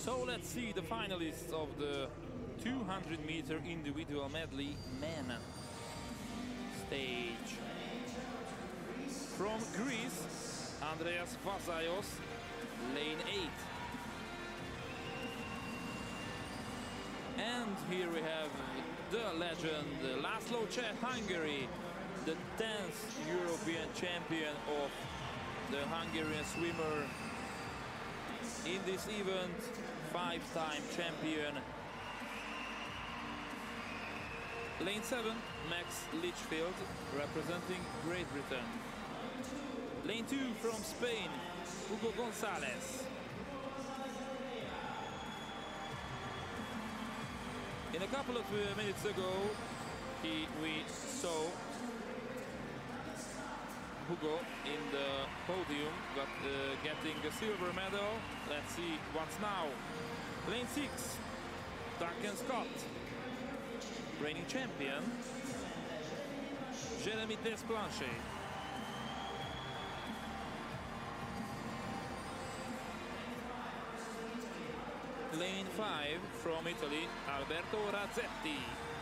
So let's see the finalists of the 200-meter individual medley men stage. From Greece, Andreas Vazaios, lane 8. And here we have the legend Laszlo Cseh, Hungary, the 10th European champion of the Hungarian swimmer in this event, 5-time champion. Lane 7, Max Litchfield, representing Great Britain. Lane 2 from Spain, Hugo Gonzalez. In a couple of minutes ago, we saw Hugo in the podium, but getting a silver medal. Let's see what's now. Lane 6, Duncan Scott, reigning champion, Jeremy Desplanches. Lane 5 from Italy, Alberto Razzetti.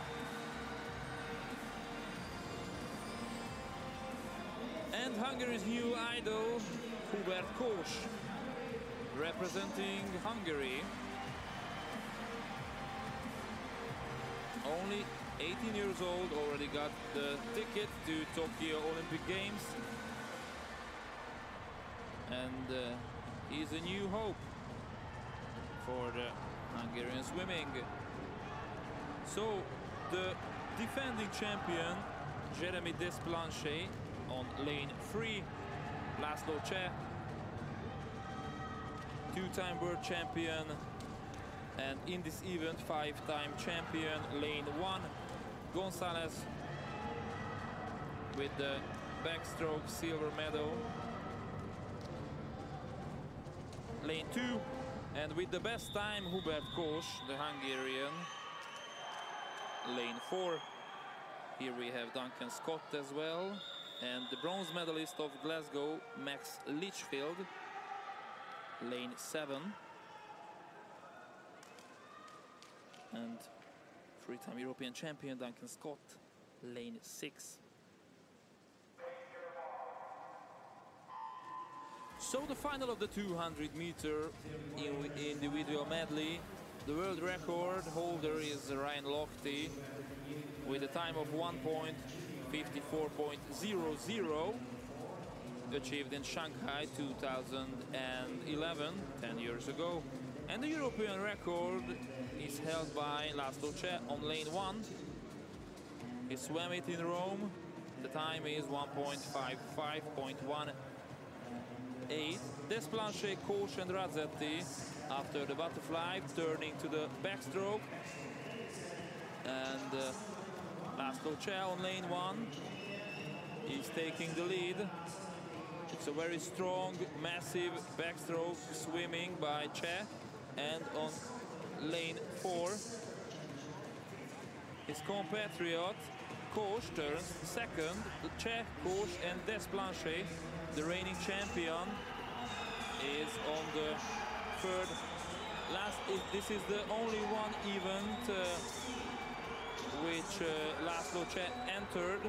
And Hungary's new idol, Hubert Kós, representing Hungary. Only 18 years old, already got the ticket to Tokyo Olympic Games. And he's a new hope for the Hungarian swimming. So the defending champion, Jeremy Desplanches, on lane 3, Laszlo Cseh, 2-time world champion, and in this event 5-time champion. Lane 1, Gonzalez with the backstroke silver medal. Lane 2, and with the best time, Hubert Kós, the Hungarian. Lane 4, here we have Duncan Scott as well. And the bronze medalist of Glasgow, Max Litchfield, lane 7. And 3-time European champion Duncan Scott, lane 6. So the final of the 200-meter individual medley. The world record holder is Ryan Lochte with a time of 1:54.00, achieved in Shanghai 2011, 10 years ago. And the European record is held by Laszlo Cseh on lane 1. He swam it in Rome. The time is 1:55.18. Desplanches, Kós and Razzetti after the butterfly, turning to the backstroke. And Laszlo Cseh on lane 1. He's taking the lead. It's a very strong, massive backstroke swimming by Cseh. And on lane 4, his compatriot Kós turns second. Cseh, Kós and Desplanches, the reigning champion, is on the third. This is the only one event which Laszlo Cseh entered,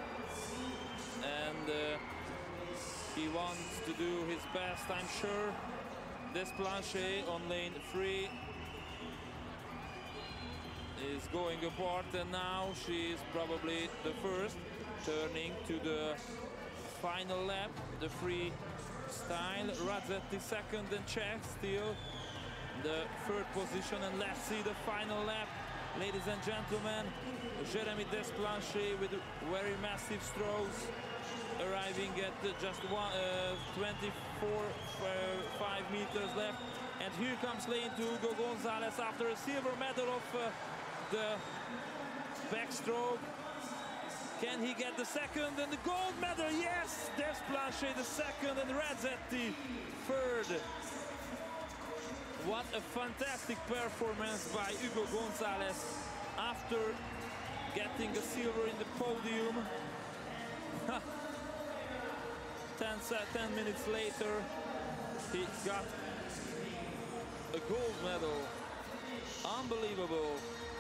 and he wants to do his best, I'm sure. Desplanches on lane 3 is going apart, and now she is probably the first, turning to the final lap, the free style. Razzetti second and Cseh still the third position. And let's see the final lap, ladies and gentlemen. Jeremy Desplanches with very massive strokes, arriving at just 24.5 meters left. And here comes lane 2, Hugo Gonzalez, after a silver medal of the backstroke. Can he get the second and the gold medal? Yes! Desplanches the second and Razzetti third. What a fantastic performance by Hugo Gonzalez after getting a silver in the podium. 10 minutes later, he got a gold medal. Unbelievable.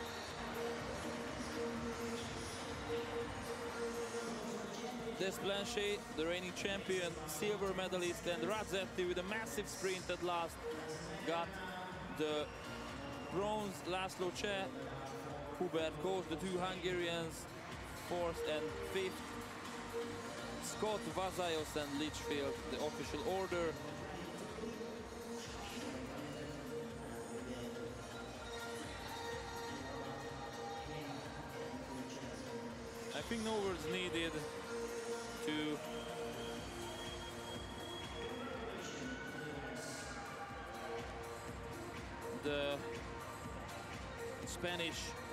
Desplanche, the reigning champion, silver medalist, and Razzetti with a massive sprint at last got the bronze. Laszlo Cseh, Hubert Kos, the two Hungarians, fourth and fifth. Scott, Vazayos, and Litchfield, the official order. I think no words needed to the Spanish